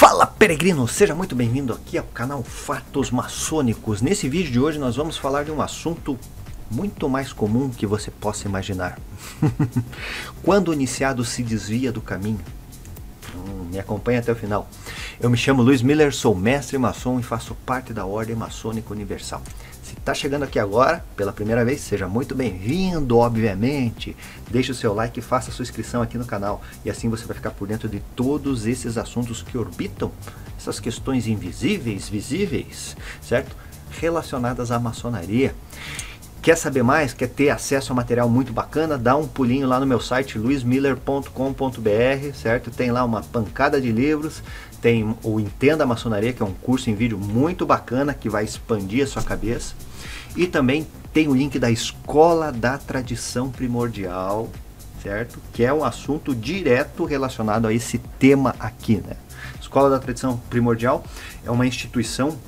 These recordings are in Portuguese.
Fala, peregrino! Seja muito bem-vindo aqui ao canal Fatos Maçônicos. Nesse vídeo de hoje nós vamos falar de um assunto muito mais comum que você possa imaginar. Quando o iniciado se desvia do caminho. Me acompanha até o final. Eu me chamo Luiz Miller, sou mestre maçom e faço parte da Ordem Maçônica Universal. Se está chegando aqui agora, pela primeira vez, seja muito bem-vindo, obviamente. Deixe o seu like e faça a sua inscrição aqui no canal. E assim você vai ficar por dentro de todos esses assuntos que orbitam, essas questões invisíveis, visíveis, certo? Relacionadas à maçonaria. Quer saber mais? Quer ter acesso a material muito bacana? Dá um pulinho lá no meu site luizmiller.com.br, certo? Tem lá uma pancada de livros, tem o Entenda a Maçonaria, que é um curso em vídeo muito bacana, que vai expandir a sua cabeça. E também tem o link da Escola da Tradição Primordial, certo? Que é um assunto direto relacionado a esse tema aqui, né? Escola da Tradição Primordial é uma instituição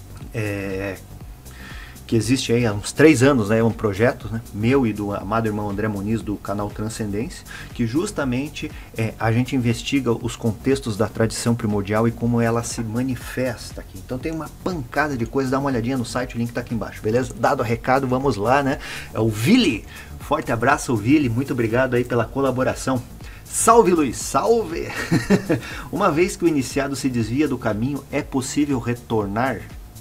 que existe aí há uns 3 anos, né, é um projeto, né, meu e do amado irmão André Muniz do canal Transcendência, que justamente a gente investiga os contextos da tradição primordial e como ela se manifesta aqui. Então tem uma pancada de coisas, dá uma olhadinha no site, o link tá aqui embaixo, beleza? Dado o recado, vamos lá, né? É o Vili, forte abraço, Vili, muito obrigado aí pela colaboração. Salve, Luiz, salve! Uma vez que o iniciado se desvia do caminho, é possível retornar?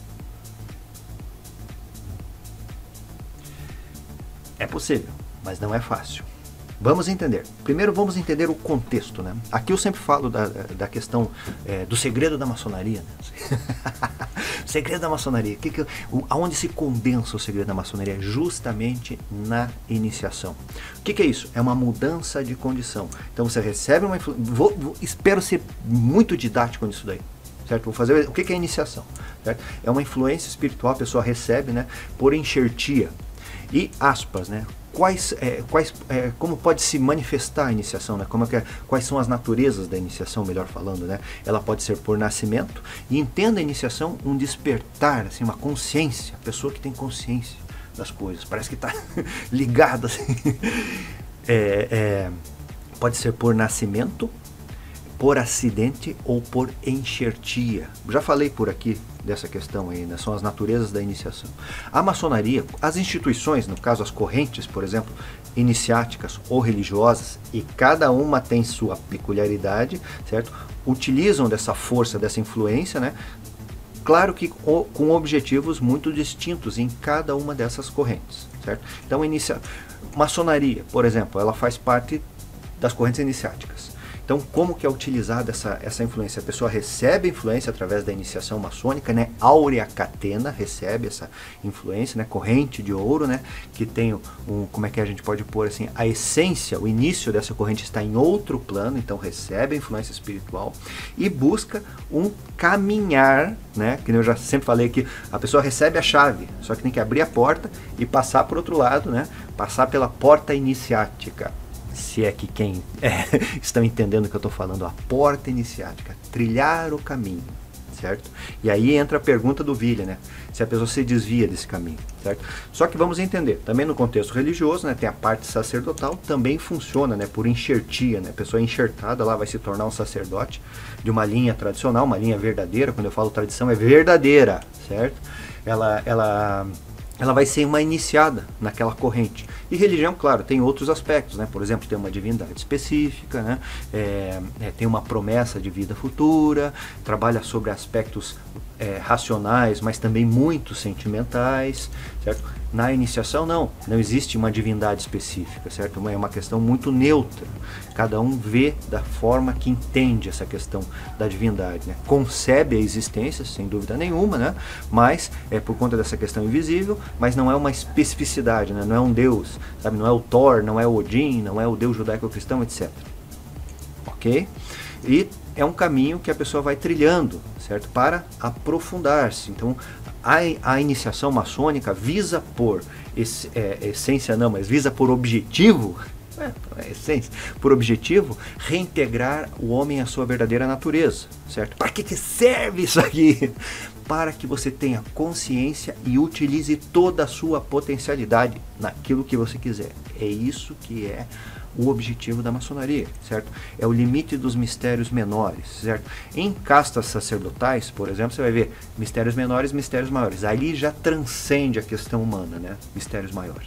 É possível, mas não é fácil. Vamos entender. Primeiro vamos entender o contexto, né? Aqui eu sempre falo da questão do segredo da maçonaria, né? Segredo da maçonaria. Aonde se condensa o segredo da maçonaria? Justamente na iniciação. O que é isso? É uma mudança de condição. Então você recebe uma influência. Espero ser muito didático nisso daí. Certo? Vou fazer o que é a iniciação. Certo? É uma influência espiritual, a pessoa recebe, né, por enxertia. E aspas, né? Como pode se manifestar a iniciação, né? Quais são as naturezas da iniciação, melhor falando, né? Ela pode ser por nascimento, e entenda a iniciação um despertar, assim, uma consciência, a pessoa que tem consciência das coisas, parece que está ligada, assim. Pode ser por nascimento, por acidente ou por enxertia. Já falei por aqui dessa questão aí, né? São as naturezas da iniciação. A maçonaria, as instituições, no caso as correntes, por exemplo, iniciáticas ou religiosas, e cada uma tem sua peculiaridade, certo? Utilizam dessa força, dessa influência, né? Claro que com objetivos muito distintos em cada uma dessas correntes, certo? Então, maçonaria, por exemplo, ela faz parte das correntes iniciáticas. Então, como que é utilizada essa influência? A pessoa recebe influência através da iniciação maçônica, né? Áurea Catena recebe essa influência, né? Corrente de ouro, né? Que tem como é que a gente pode pôr assim? A essência, o início dessa corrente está em outro plano, então recebe a influência espiritual e busca um caminhar, né? Que eu já sempre falei que a pessoa recebe a chave, só que tem que abrir a porta e passar por outro lado, né? Passar pela porta iniciática. Se é que quem estão entendendo o que eu estou falando, a porta iniciática, trilhar o caminho, certo? E aí entra a pergunta do Vili, né? Se a pessoa se desvia desse caminho, certo? Só que vamos entender, também no contexto religioso, né? Tem a parte sacerdotal, também funciona, né? Por enxertia, né? A pessoa enxertada lá vai se tornar um sacerdote de uma linha tradicional, uma linha verdadeira. Quando eu falo tradição, é verdadeira, certo? Ela vai ser uma iniciada naquela corrente. E religião, claro, tem outros aspectos, né? Por exemplo, tem uma divindade específica, né? Tem uma promessa de vida futura, trabalha sobre aspectos racionais, mas também muito sentimentais, certo? Na iniciação, não existe uma divindade específica, certo? É uma questão muito neutra. Cada um vê da forma que entende essa questão da divindade, né? Concebe a existência, sem dúvida nenhuma, né? Mas é por conta dessa questão invisível, mas não é uma especificidade, né? Não é um Deus, sabe? Não é o Thor, não é o Odin, não é o Deus judaico-cristão, etc. Ok? E é um caminho que a pessoa vai trilhando, certo? Para aprofundar-se. Então, a iniciação maçônica visa por essência não, mas visa por objetivo, essência, por objetivo, reintegrar o homem à sua verdadeira natureza, certo? Para que serve isso aqui? Para que você tenha consciência e utilize toda a sua potencialidade naquilo que você quiser. É isso que é o objetivo da maçonaria, certo? É o limite dos mistérios menores, certo? Em castas sacerdotais, por exemplo, você vai ver mistérios menores, mistérios maiores. Ali já transcende a questão humana, né? Mistérios maiores.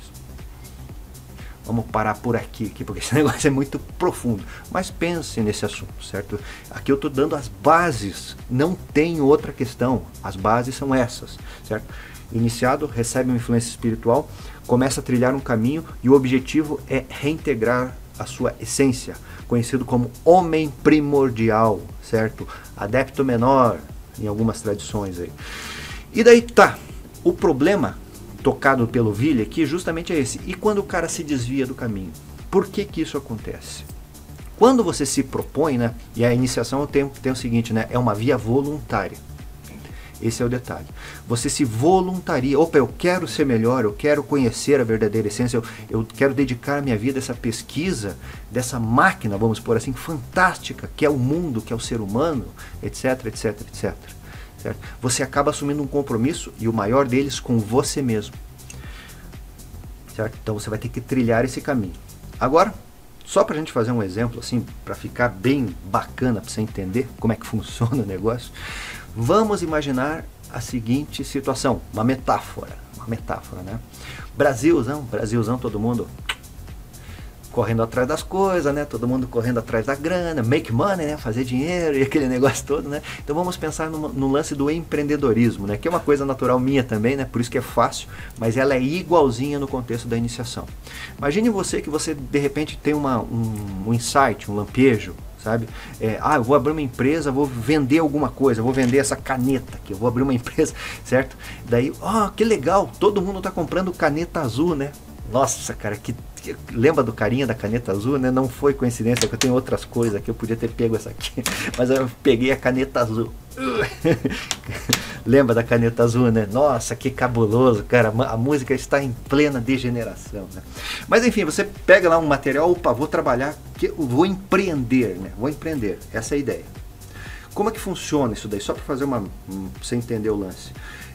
Vamos parar por aqui, porque esse negócio é muito profundo. Mas pense nesse assunto, certo? Aqui eu estou dando as bases, não tem outra questão. As bases são essas, certo? Iniciado, recebe uma influência espiritual, começa a trilhar um caminho e o objetivo é reintegrar a sua essência, conhecido como homem primordial, certo? Adepto menor, em algumas tradições aí. E daí tá, o problema tocado pelo Ville aqui justamente é esse. E quando o cara se desvia do caminho? Por que que isso acontece? Quando você se propõe, né? E a iniciação tem o seguinte, né? É uma via voluntária. Esse é o detalhe. Você se voluntaria. Opa, eu quero ser melhor, eu quero conhecer a verdadeira essência, eu quero dedicar minha vida a essa pesquisa dessa máquina, vamos por assim, fantástica, que é o mundo, que é o ser humano, etc, etc, etc. Certo? Você acaba assumindo um compromisso, e o maior deles, com você mesmo. Certo? Então você vai ter que trilhar esse caminho. Agora, só para a gente fazer um exemplo, assim, para ficar bem bacana, para você entender como é que funciona o negócio, vamos imaginar a seguinte situação, uma metáfora, né? Brasilzão, todo mundo correndo atrás das coisas, né? Todo mundo correndo atrás da grana, make money, né? Fazer dinheiro e aquele negócio todo, né? Então vamos pensar no lance do empreendedorismo, né? Que é uma coisa natural minha também, né? Por isso que é fácil, mas ela é igualzinha no contexto da iniciação. Imagine você que você de repente tem um insight, um lampejo, sabe? Eu vou abrir uma empresa, vou vender alguma coisa, vou vender essa caneta aqui, eu vou abrir uma empresa, certo? Daí, que legal, todo mundo está comprando caneta azul, né? Nossa, cara, lembra do carinha da caneta azul, né? Não foi coincidência, que eu tenho outras coisas aqui, eu podia ter pego essa aqui, mas eu peguei a caneta azul. Lembra da caneta azul, né? Nossa, que cabuloso, cara, a música está em plena degeneração, né? Mas enfim, você pega lá um material, opa, vou trabalhar, vou empreender, né? Vou empreender, essa é a ideia. Como é que funciona isso daí? Só para fazer pra você entender o lance.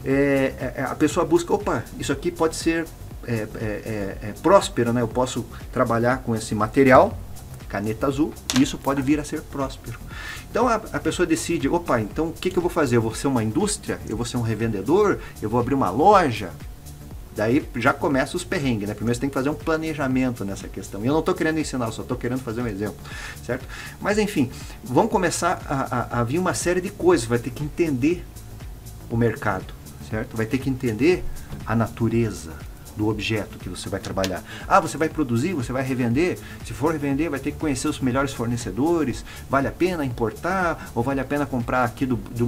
A pessoa busca, opa, isso aqui pode ser próspero, né? Eu posso trabalhar com esse material, caneta azul, e isso pode vir a ser próspero. Então a pessoa decide, opa, então o que eu vou fazer? Eu vou ser uma indústria? Eu vou ser um revendedor? Eu vou abrir uma loja? Daí já começa os perrengues, né? Primeiro você tem que fazer um planejamento nessa questão. E eu não estou querendo ensinar, eu só estou querendo fazer um exemplo, certo? Mas enfim, vão começar a vir uma série de coisas, vai ter que entender o mercado, certo? Vai ter que entender a natureza do objeto que você vai trabalhar. Você vai produzir, você vai revender. Se for revender, vai ter que conhecer os melhores fornecedores. Vale a pena importar ou vale a pena comprar aqui de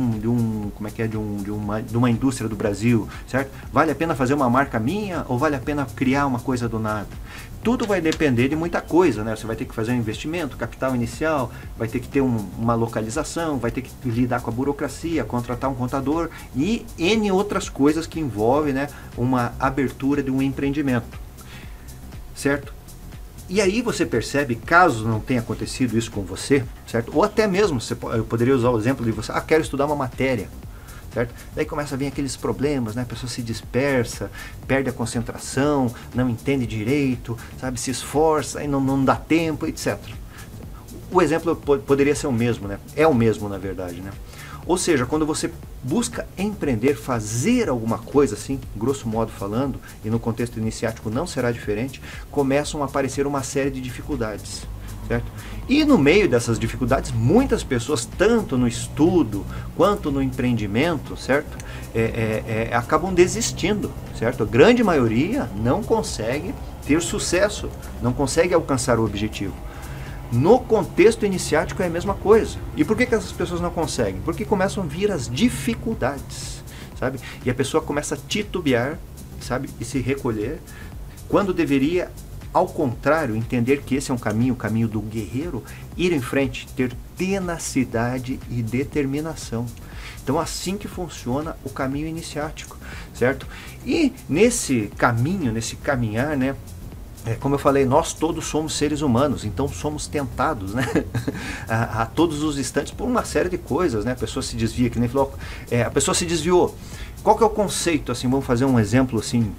uma indústria do Brasil, certo? Vale a pena fazer uma marca minha ou vale a pena criar uma coisa do nada? Tudo vai depender de muita coisa, né? Você vai ter que fazer um investimento, capital inicial, vai ter que ter uma localização, vai ter que lidar com a burocracia, contratar um contador e N outras coisas que envolvem, né, uma abertura de um empreendimento, certo? E aí você percebe, caso não tenha acontecido isso com você, certo? Ou até mesmo, eu poderia usar o exemplo de você, quero estudar uma matéria, certo? Daí começa a vir aqueles problemas, né? A pessoa se dispersa, perde a concentração, não entende direito, sabe? Se esforça e não dá tempo, etc. O exemplo poderia ser o mesmo, né? É o mesmo, na verdade, né? Ou seja, quando você busca empreender, fazer alguma coisa assim, grosso modo falando, e no contexto iniciático não será diferente, começam a aparecer uma série de dificuldades, certo? E no meio dessas dificuldades, muitas pessoas, tanto no estudo quanto no empreendimento, certo? Acabam desistindo, certo? A grande maioria não consegue ter sucesso, não consegue alcançar o objetivo. No contexto iniciático é a mesma coisa. E por que essas pessoas não conseguem? Porque começam a vir as dificuldades, sabe? E a pessoa começa a titubear, sabe? E se recolher, quando deveria, ao contrário, entender que esse é um caminho, o caminho do guerreiro, ir em frente, ter tenacidade e determinação. Então assim que funciona o caminho iniciático, certo? E nesse caminho, nesse caminhar, né? Como eu falei, nós todos somos seres humanos, então somos tentados, né? a todos os instantes por uma série de coisas, né? A pessoa se desvia, que nem falou, a pessoa se desviou. Qual que é o conceito, assim, vamos fazer um exemplo assim,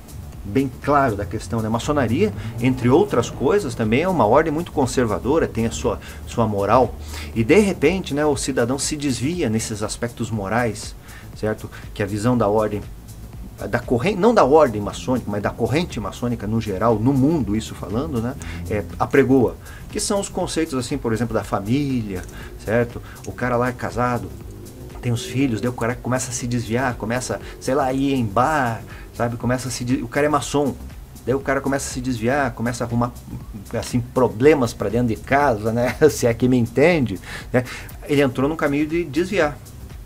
bem claro da questão, né? A maçonaria, entre outras coisas, também é uma ordem muito conservadora, tem a sua moral, e de repente, né, o cidadão se desvia nesses aspectos morais, certo? Que a visão da ordem, da corrente, não da ordem maçônica, mas da corrente maçônica no geral, no mundo, isso falando, né, apregoa, que são os conceitos, assim, por exemplo, da família, certo? O cara lá é casado, tem os filhos, daí o cara começa a se desviar, começa, sei lá, a ir em bar, sabe? Começa a o cara é maçom, daí o cara começa a se desviar, começa a arrumar, assim, problemas para dentro de casa, né? Se é que me entende, né? Ele entrou num caminho de desviar.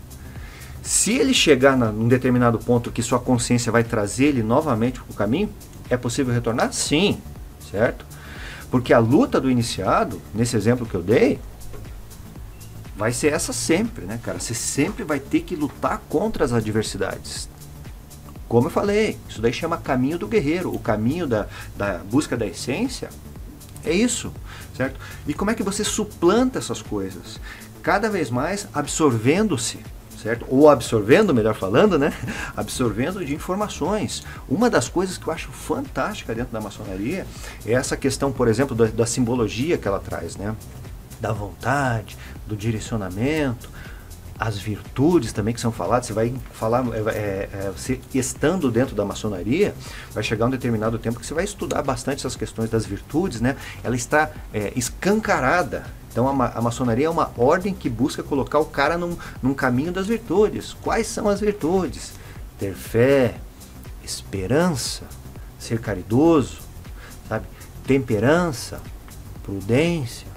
Se ele chegar num determinado ponto que sua consciência vai trazer ele novamente para o caminho, é possível retornar? Sim, certo? Porque a luta do iniciado, nesse exemplo que eu dei, vai ser essa sempre, né, cara? Você sempre vai ter que lutar contra as adversidades. Como eu falei, isso daí chama caminho do guerreiro. O caminho da busca da essência é isso, certo? E como é que você suplanta essas coisas? Cada vez mais absorvendo-se, certo? Ou absorvendo, melhor falando, né? Absorvendo de informações. Uma das coisas que eu acho fantástica dentro da maçonaria é essa questão, por exemplo, da simbologia que ela traz, né? Da vontade, do direcionamento, as virtudes também que são faladas. Você vai falar, você estando dentro da maçonaria, vai chegar um determinado tempo que você vai estudar bastante essas questões das virtudes, né? Ela está escancarada. Então a maçonaria é uma ordem que busca colocar o cara num caminho das virtudes. Quais são as virtudes? Ter fé, esperança, ser caridoso, sabe? Temperança, prudência,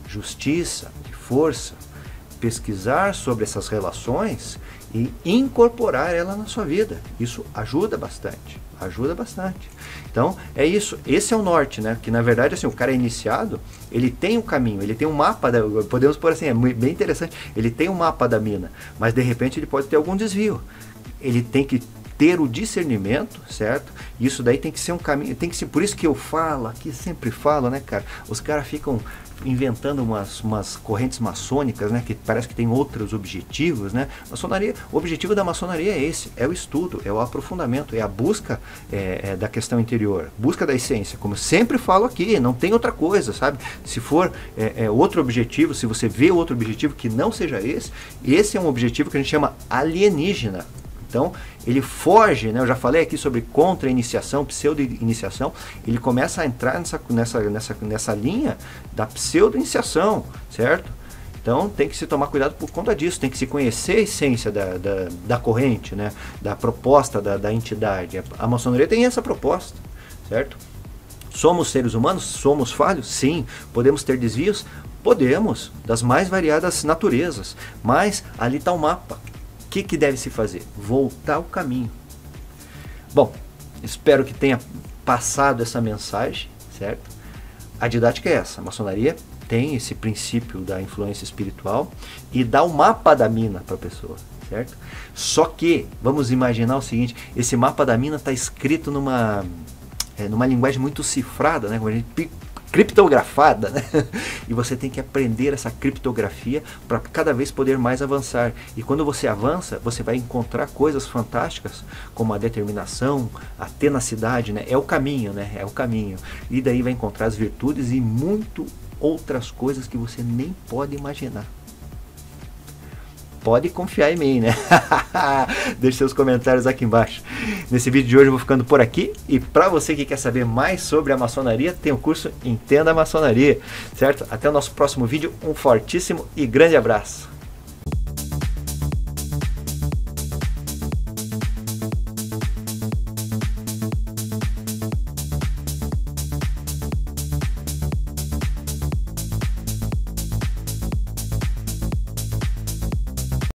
justiça e força. Pesquisar sobre essas relações e incorporar ela na sua vida. Isso ajuda bastante. Ajuda bastante. Então, é isso. Esse é o norte, né? Que na verdade, assim, o cara é iniciado, ele tem um caminho, ele tem um mapa, podemos pôr assim, é bem interessante, ele tem um mapa da mina, mas de repente ele pode ter algum desvio. Ele tem que ter o discernimento, certo? Isso daí tem que ser um caminho, tem que ser, por isso que eu falo, aqui sempre falo, né, cara? Os caras ficam inventando umas correntes maçônicas, né, que parece que tem outros objetivos, né? Maçonaria, o objetivo da maçonaria é esse, é o estudo, é o aprofundamento, é a busca da questão interior, busca da essência, como eu sempre falo aqui, não tem outra coisa, sabe? Se for outro objetivo, se você vê outro objetivo que não seja esse é um objetivo que a gente chama alienígena. Então, ele foge, né? Eu já falei aqui sobre contra-iniciação, pseudo-iniciação, ele começa a entrar nessa linha da pseudo-iniciação, certo? Então, tem que se tomar cuidado por conta disso, tem que se conhecer a essência da corrente, né? Da proposta da entidade. A maçonaria tem essa proposta, certo? Somos seres humanos? Somos falhos? Sim. Podemos ter desvios? Podemos, das mais variadas naturezas, mas ali está o mapa. O que deve se fazer? Voltar ao caminho. Bom, espero que tenha passado essa mensagem, certo? A didática é essa. A maçonaria tem esse princípio da influência espiritual e dá o mapa da mina para a pessoa, certo? Só que, vamos imaginar o seguinte, esse mapa da mina está escrito numa linguagem muito cifrada, né? Como a gente criptografada, né? E você tem que aprender essa criptografia para cada vez poder mais avançar. E quando você avança, você vai encontrar coisas fantásticas, como a determinação, a tenacidade, né? É o caminho, né? É o caminho. E daí vai encontrar as virtudes e muito outras coisas que você nem pode imaginar. Pode confiar em mim, né? Deixe seus comentários aqui embaixo. Nesse vídeo de hoje eu vou ficando por aqui. E para você que quer saber mais sobre a maçonaria, tem o curso Entenda a Maçonaria, certo? Até o nosso próximo vídeo. Um fortíssimo e grande abraço.